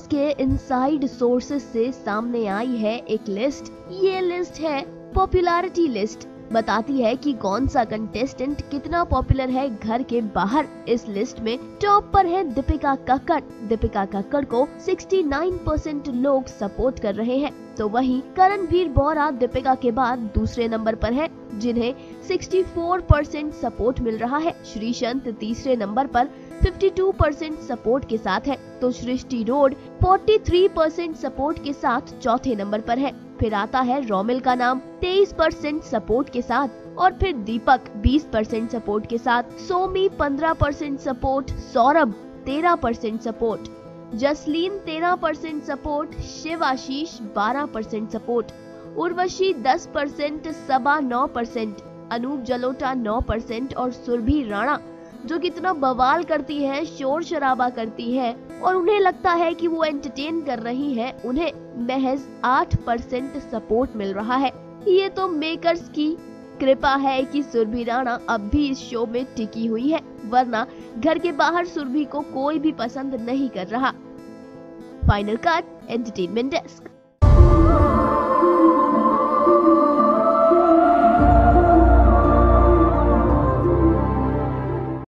के inside sources से सामने आई है एक लिस्ट। ये लिस्ट है पॉपुलैरिटी लिस्ट, बताती है कि कौन सा कंटेस्टेंट कितना पॉपुलर है घर के बाहर। इस लिस्ट में टॉप पर है दीपिका कक्कड़। दीपिका कक्कड़ को 69% लोग सपोर्ट कर रहे हैं, तो वहीं करणवीर बौरा दीपिका के बाद दूसरे नंबर पर है, जिन्हें 64% सपोर्ट मिल रहा है। श्रीसंत तीसरे नंबर पर 52% सपोर्ट के साथ है, तो सृष्टि रोड 43% सपोर्ट के साथ चौथे नंबर पर है। फिर आता है रोमिल का नाम 23% सपोर्ट के साथ, और फिर दीपक 20% सपोर्ट के साथ, Somi 15% support, Saurabh 13% support, Jasleen 13% support, Shivashish 12% support, Urvashi 10%, Saba 9%, Anup Jalota 9% और सुरभि राणा जो कितना बवाल करती है, शोर शराबा करती है और उन्हें लगता है कि वो एंटरटेन कर रही है, उन्हें महज 8% सपोर्ट मिल रहा है। ये तो मेकर्स की कृपा है कि सुरभि राणा अब भी इस शो में टिकी हुई है, वरना घर के बाहर सुरभि को कोई भी पसंद नहीं कर रहा। Final cut, entertainment desk.